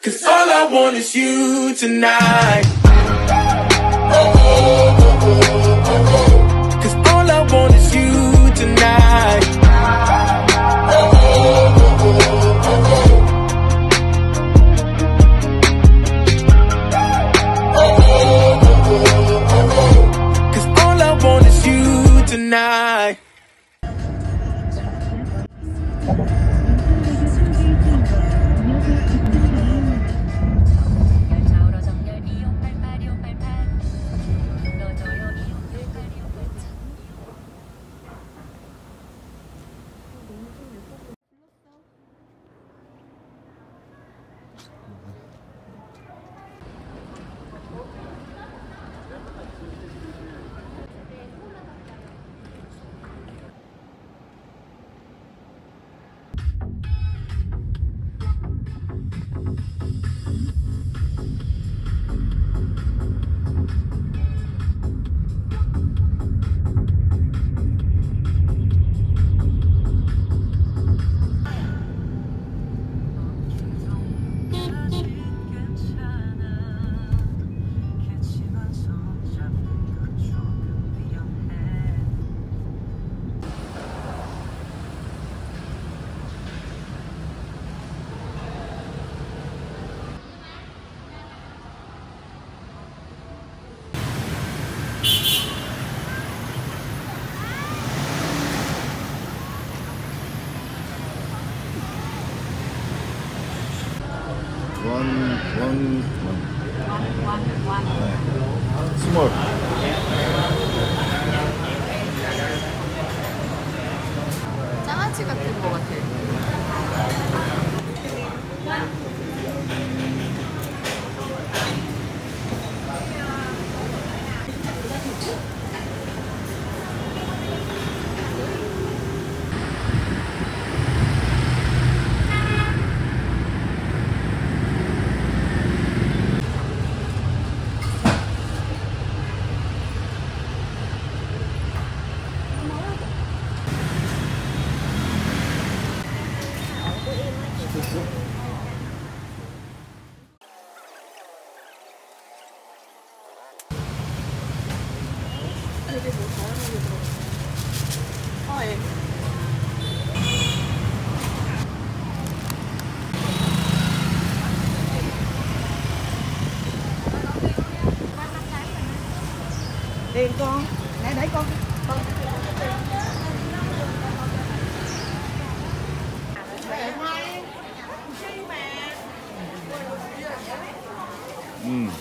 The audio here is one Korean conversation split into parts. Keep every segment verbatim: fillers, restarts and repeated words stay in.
'Cause all I want is you tonight. Oh, oh, oh, oh, oh, oh. 'Cause all I want is you tonight. Oh, oh, oh, oh, oh, oh. Oh, oh, oh, oh, oh. 'Cause all I want is you tonight. 원, 원, 원. 네. 스몰. 장아찌 같은 거 같아. 되게 뭐 다양하게 들어갔어. 아, 예. Đi con, để để con. Con. 음.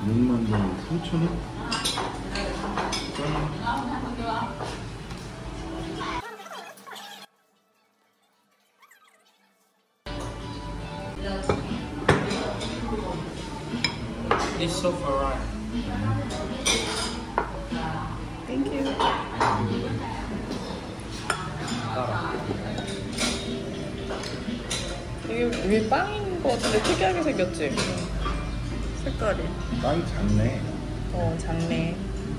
육만 원 삼천 원? It's so alright. Thank you. 이게 왜 빵인 거 같은데 특이하게 생겼지? 색깔이. 빵 작네. 어, 작네.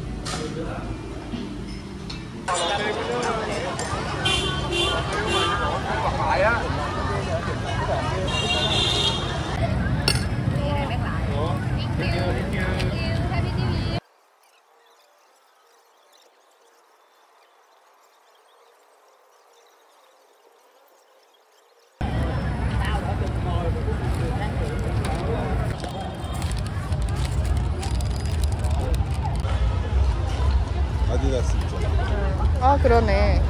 아디다스 있잖아. 아, 그러네.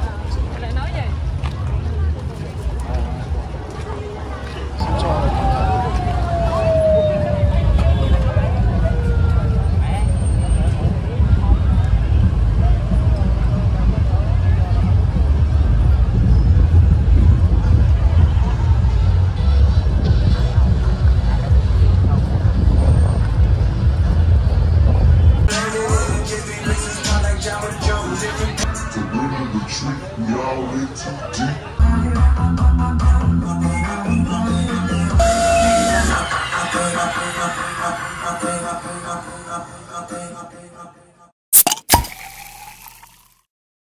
The wind in the tree, we all in too deep.